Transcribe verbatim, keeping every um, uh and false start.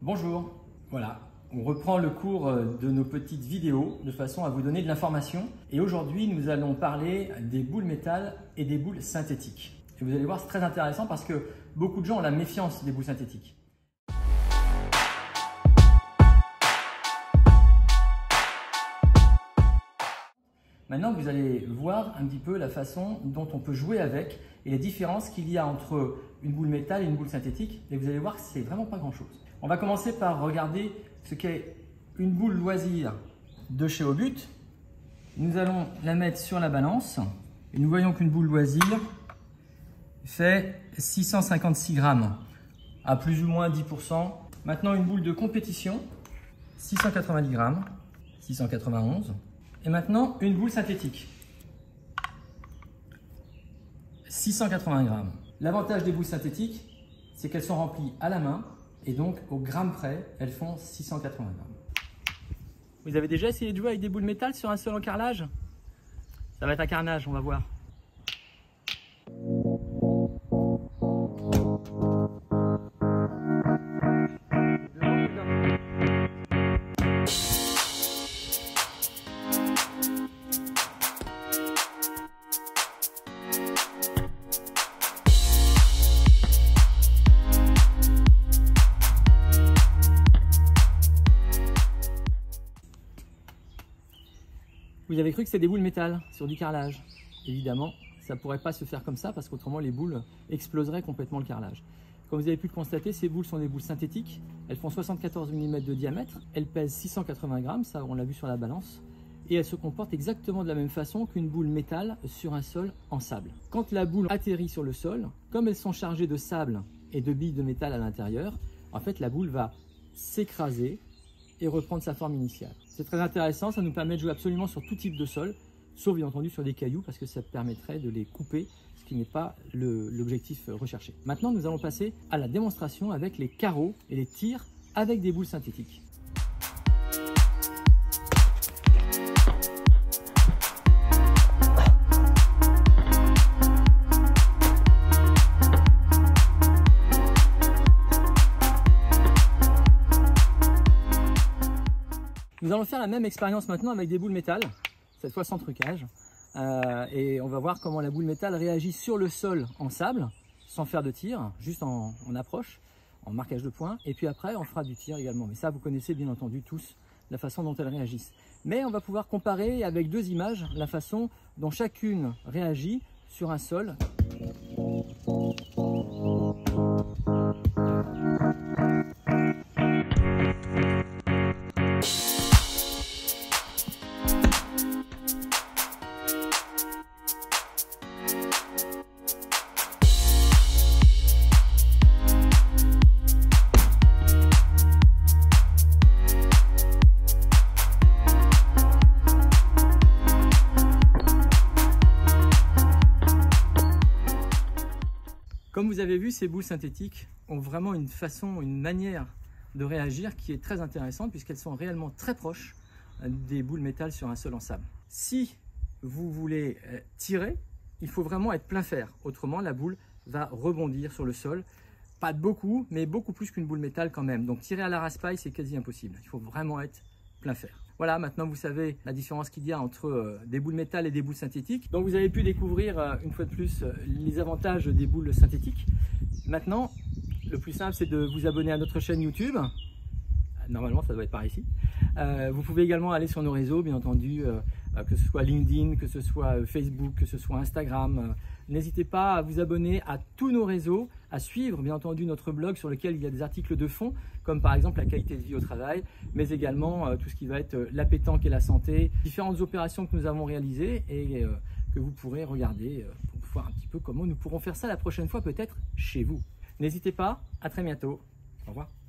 Bonjour, voilà, on reprend le cours de nos petites vidéos de façon à vous donner de l'information. Et aujourd'hui, nous allons parler des boules métal et des boules synthétiques. Et vous allez voir, c'est très intéressant parce que beaucoup de gens ont la méfiance des boules synthétiques. Maintenant, vous allez voir un petit peu la façon dont on peut jouer avec et les différences qu'il y a entre une boule métal et une boule synthétique. Et vous allez voir que c'est vraiment pas grand-chose. On va commencer par regarder ce qu'est une boule loisir de chez Obut. Nous allons la mettre sur la balance et nous voyons qu'une boule loisir fait six cent cinquante-six grammes à plus ou moins dix pour cent. Maintenant, une boule de compétition, six cent quatre-vingt-dix grammes, six cent quatre-vingt-onze. Et maintenant, une boule synthétique, six cent quatre-vingts grammes. L'avantage des boules synthétiques, c'est qu'elles sont remplies à la main et donc au gramme près, elles font six cent quatre-vingts grammes. Vous avez déjà essayé de jouer avec des boules métal sur un sol en carrelage? Ça va être un carnage, on va voir. Vous avez cru que c'était des boules métal sur du carrelage. Évidemment, ça ne pourrait pas se faire comme ça parce qu'autrement les boules exploseraient complètement le carrelage. Comme vous avez pu le constater, ces boules sont des boules synthétiques. Elles font soixante-quatorze millimètres de diamètre. Elles pèsent six cent quatre-vingts grammes, ça on l'a vu sur la balance. Et elles se comportent exactement de la même façon qu'une boule métal sur un sol en sable. Quand la boule atterrit sur le sol, comme elles sont chargées de sable et de billes de métal à l'intérieur, en fait la boule va s'écraser et reprendre sa forme initiale. C'est très intéressant, ça nous permet de jouer absolument sur tout type de sol, sauf bien entendu sur des cailloux parce que ça permettrait de les couper, ce qui n'est pas l'objectif recherché. Maintenant, nous allons passer à la démonstration avec les carreaux et les tirs avec des boules synthétiques. Nous allons faire la même expérience maintenant avec des boules métal, cette fois sans trucage. Euh, et on va voir comment la boule métal réagit sur le sol en sable, sans faire de tir, juste en, en approche, en marquage de points. Et puis après, on fera du tir également. Mais ça, vous connaissez bien entendu tous la façon dont elles réagissent. Mais on va pouvoir comparer avec deux images la façon dont chacune réagit sur un sol. Comme vous avez vu, ces boules synthétiques ont vraiment une façon, une manière de réagir qui est très intéressante puisqu'elles sont réellement très proches des boules métal sur un sol en sable. Si vous voulez tirer, il faut vraiment être plein fer. Autrement, la boule va rebondir sur le sol. Pas de beaucoup, mais beaucoup plus qu'une boule métal quand même. Donc tirer à la raspaille, c'est quasi impossible. Il faut vraiment être plein fer. Voilà, maintenant vous savez la différence qu'il y a entre euh, des boules métal et des boules synthétiques. Donc vous avez pu découvrir euh, une fois de plus euh, les avantages des boules synthétiques. Maintenant, le plus simple c'est de vous abonner à notre chaîne YouTube. Normalement ça doit être par ici. Euh, vous pouvez également aller sur nos réseaux, bien entendu, euh, euh, que ce soit LinkedIn, que ce soit Facebook, que ce soit Instagram. Euh, N'hésitez pas à vous abonner à tous nos réseaux, à suivre bien entendu notre blog sur lequel il y a des articles de fond, comme par exemple la qualité de vie au travail, mais également euh, tout ce qui va être euh, la pétanque et la santé, différentes opérations que nous avons réalisées et euh, que vous pourrez regarder euh, pour voir un petit peu comment nous pourrons faire ça la prochaine fois peut-être chez vous. N'hésitez pas, à très bientôt, au revoir.